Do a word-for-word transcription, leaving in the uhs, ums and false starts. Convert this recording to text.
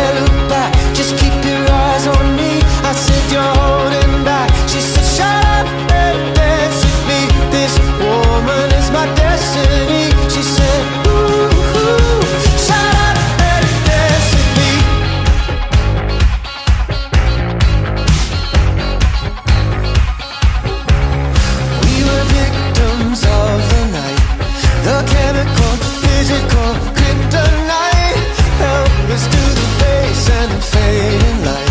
look back, just keep your eyes on me. I said you're holding back. She said shut up and dance with me. This woman is my destiny. She said ooh, ooh, shut up and dance with me. We were victims of the night, the chemical, physical kryptonite. Helpless to the base and the fading light.